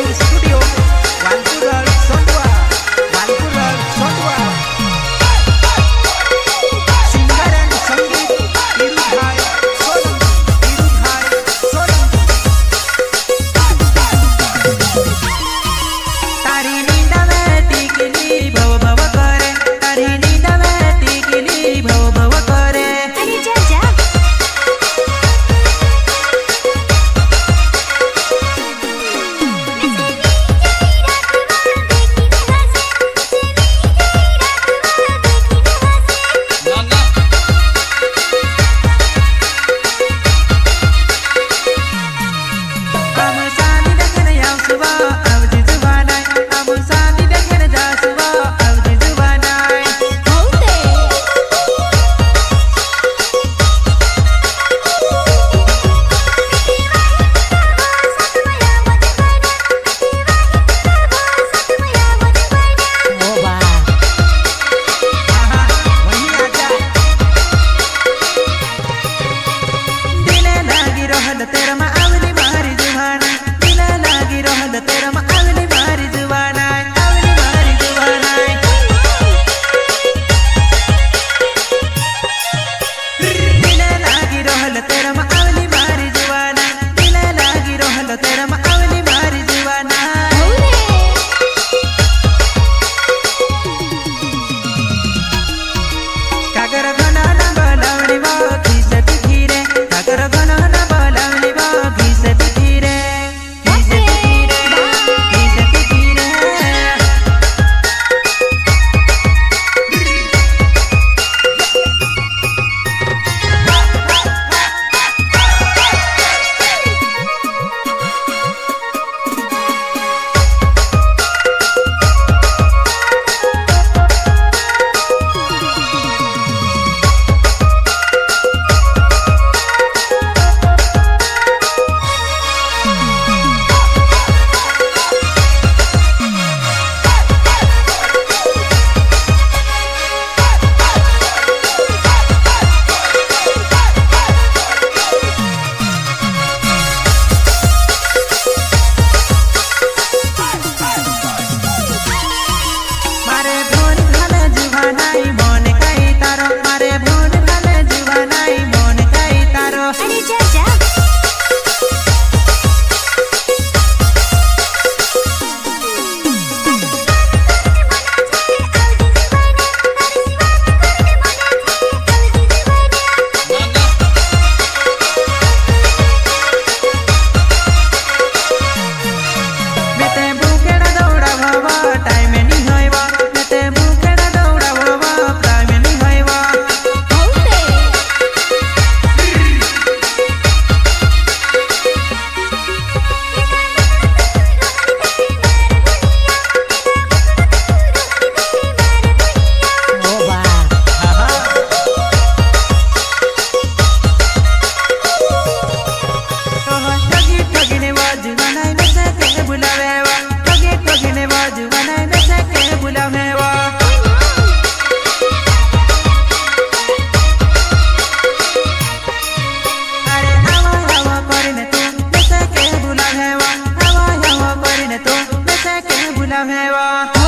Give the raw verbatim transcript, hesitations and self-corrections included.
Studio, Wanpural Sondua, Wanpural Sondua. Singer and Sangeet, Dhirubhai Solanki, Dhirubhai Solanki. तारी नींद में तिकली भव भव करे, तारी नींद में तिकली भव भव करे। अरे जा जा तेरा मा आवली मारी जुबाना, दिला लागी रहल तेरा मा आवली मारी जुबाना, आवली मारी जुबाना। दिला लागी रहल तेरा मा आवली मारी जुबाना, दिला लागी रहल तेरा मा आवली मारी जुबाना। कागर घना ना बोलावली बा खिस तिखिरे, कागर घना ना बोलावली बा खिस तिखिरे, खिस तिखिरे, खिस तिखिरे। मारे भोन घाले जुबानाई मन काई तारो, मारे भोन घाले जुबानाई मन काई तारो। अरे जा जा मेते बुकेड़ा दौड़ा भवा टाइम नहीं होइबा, मेते बुकेड़ा दौड़ा भवा टाइम नहीं होइबा। ठगी ठगिने बाजू बनाई न सके बुलावेवा, ठगी ठगिने बाजू बनाई न सके बुलावेवा। अरे हवा हवा करने तू न सके बुलावेवा, हवा हवा करने तू न सके बुलावेवा।